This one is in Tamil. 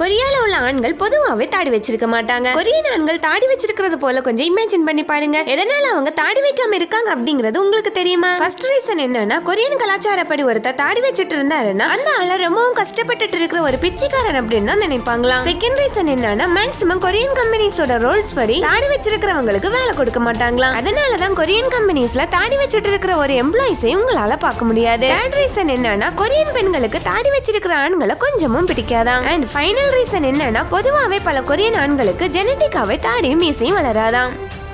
கொரியால உள்ள ஆண்கள் பொதுவாவே தாடி வச்சிருக்க மாட்டாங்க. கொரியன் ஆண்கள் தாடி வச்சிருக்கிறது போல கொஞ்சம் இமேஜின் பண்ணி பாருங்க. எதனால அவங்க தாடி வைக்காம இருக்காங்க அப்படிங்கிறது உங்களுக்கு தெரியுமா? ஃபர்ஸ்ட் ரீசன் என்னன்னா, கொரியன் கலாச்சாரப்படி ஒருத்தர் தாடி வச்சிட்டு இருந்தாருன்னா அந்த ஆள ரொம்பவும் கஷ்டப்பட்டுட்டு இருக்கிற ஒரு பிச்சைக்காரன் அப்படின்னு தான் நினைப்பாங்களாம். செகண்ட் ரீசன் என்னன்னா, மேக்ஸிமம் கொரியன் கம்பெனிஸோட ரூல்ஸ் படி தாடி வச்சிருக்கிறவங்களுக்கு வேலை கொடுக்க மாட்டாங்களாம். அதனாலதான் கொரியன் கம்பெனிஸ்ல தாடி வச்சிட்டு இருக்கிற ஒரு எம்ப்ளாயிஸை உங்களால பார்க்க முடியாது. தேர்ட் ரீசன் என்னன்னா, கொரியன் பெண்களுக்கு தாடி வச்சிருக்கிற ஆண்களை கொஞ்சமும் பிடிக்காதான். அண்ட் ஃபைனல் ரீசன் என்னன்னா, பொதுவாவே பல கொரியன் ஆண்களுக்கு ஜெனட்டிக்காவே தாடியும் மீசையும் வளராதான்.